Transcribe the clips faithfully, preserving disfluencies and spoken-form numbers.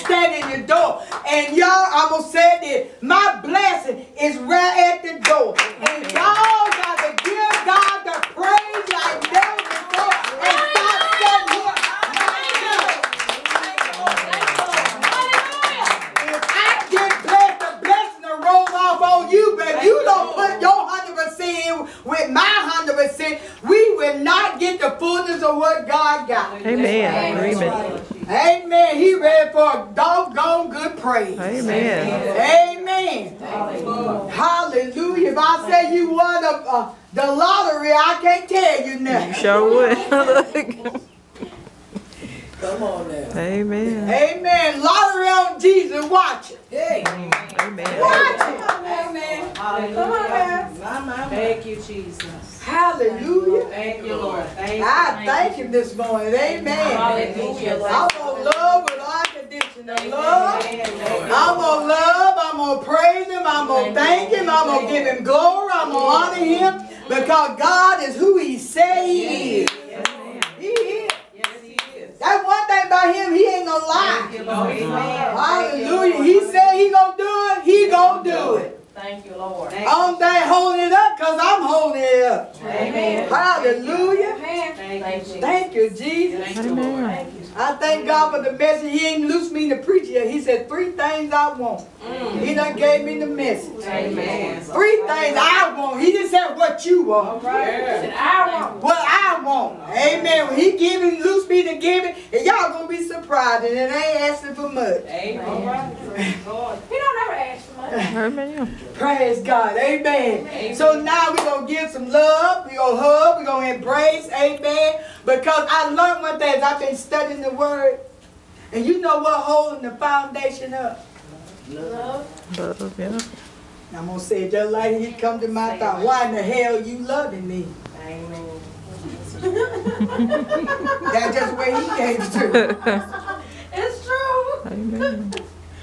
standing in the door. And y'all, I'm going to say this. My blessing is right at the door. And y'all got to give God the praise like never before. And stop standing here. If I get blessed, the blessing will roll off on you, but you don't put your one hundred percent in with my one hundred percent, we will not get the fullness of what God got. Amen. Amen. Amen. He ready for a doggone good praise. Amen. Amen. Hallelujah. If I say you won a, uh, the lottery, I can't tell you nothing. You sure would. Come on now. Amen. Amen. Lottery on Jesus. Watch it. Hey. Amen. Watch it. Amen. Hallelujah. Thank you, Jesus. Hallelujah. Thank you, Lord. Thank you. I thank him this morning. Amen. Hallelujah. I'm going to love with unconditional love. I'm going to love. I'm going to praise him. I'm going to thank him. I'm going to give him glory. I'm going to honor him because God is who he say he is. He is. That's one thing about him. He ain't going to lie. Hallelujah. He said he going to do it. He going to do it. Thank you, Lord. I'm there holding it up because I'm holding it up. Amen. Hallelujah. Thank you. Thank you, Jesus. Thank you, Lord. Thank you. I thank God for the message. He ain't loose me to preach yet. He said three things I want. Mm. He done gave me the message. Amen. Three things I want. He didn't say what you want. Right. He I want. What I want. Amen. When he give it, loose me to give it, and y'all gonna be surprised, and it ain't asking for much. Amen. He don't ever ask for much. Amen. Praise God. Amen. Amen. So now we're going to give some love. We're going to hug. We're going to embrace. Amen. Because I learned one thing as I've been studying the word. And you know what holding the foundation up? Love. Love, yeah. I'm going to say it just like he come to my thought. Why in the hell you loving me? Amen. That's just where he gave it to. It's true. Amen.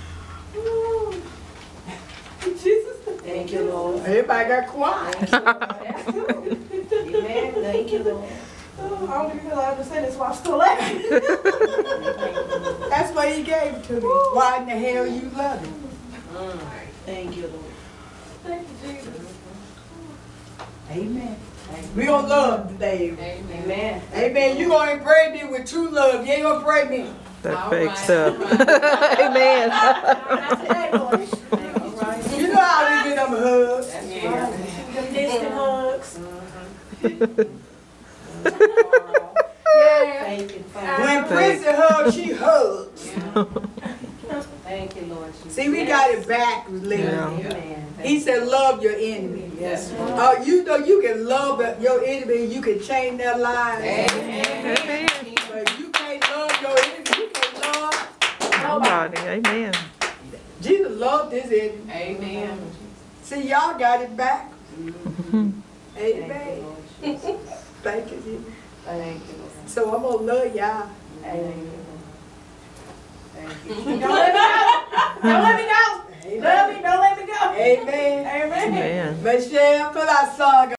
Jesus. Thank you, Lord. Everybody got quiet. Amen. Thank you, Lord. Oh, I don't even feel I understand this, why I'm still laughing. That's why he gave it to me. Why in the hell you love him? Mm. Thank you, Lord. Thank you, Jesus. Amen. We're going to love today. Amen. Amen. You're going to pray me with true love. You ain't going to pray me. That fake stuff. Amen. You know how we get them hugs. Them distant hugs. Thank you, Father. When Prissy hugs, she hugs. Thank you, Lord Jesus. See, we got it backwards, Lily. Amen. He said, love your enemy. Yes. Uh, you know you can love your enemy and you can change their lives. Amen. But you can't love your enemy. You can't love Nobody. Amen. Jesus loved his enemy. Amen. See, y'all got it back. Mhm. Amen. Thank you, Jesus. Thank you, Lord. So I'm going to love y'all. Amen. Thank you. Don't let me go. Don't let me go. Love me. Don't let me go. Amen. Amen. Amen. Michelle, put our song